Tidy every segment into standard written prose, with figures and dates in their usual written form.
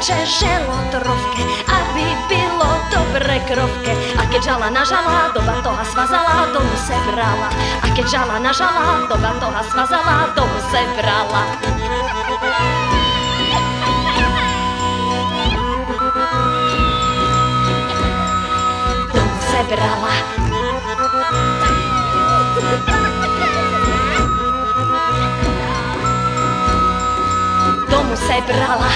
večer želotrovke, aby bylo dobre krovke. A keď žala nažala, do batoha svazala, domu se brala. A keď žala nažala, do batoha svazala, domu se brala. Domu se brala. Domu se brala.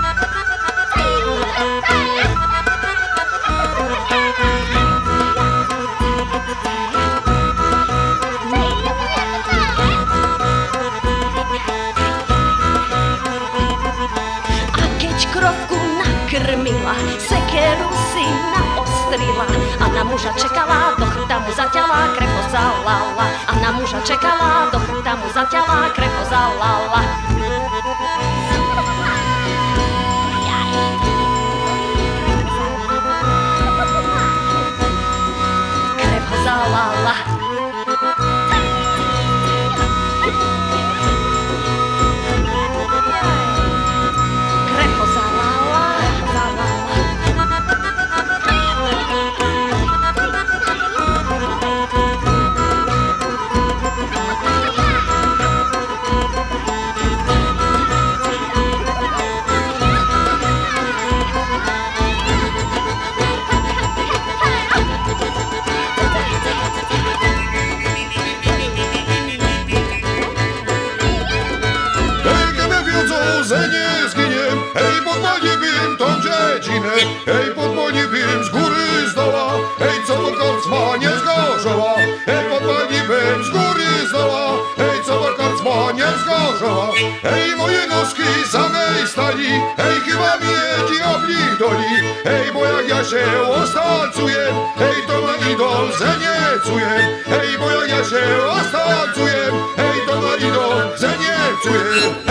A keď krovku nakrmila, sekeru si naostrila a na muža čekala, do chrta mu zaťala, krepo zalala. A na muža čekala, do chrta mu zaťala, krepo zalala. Krepo zalala. Krepo zalala, zalala. Hej, podmanivým tom Řečine, hej, podmanivým z góry z dola, hej, co to karcma nezgorzała, hej, podmanivým z góry z dola, hej, co to karcma nezgorzała, hej, moje noski samej stali, hej, chyba mnie ci oblidoli, hej, bo jak ja się ostancuję, hej, to na idol zeniecuję, hej, bo jak ja się ostancuję, hej, to na idol zeniecuję.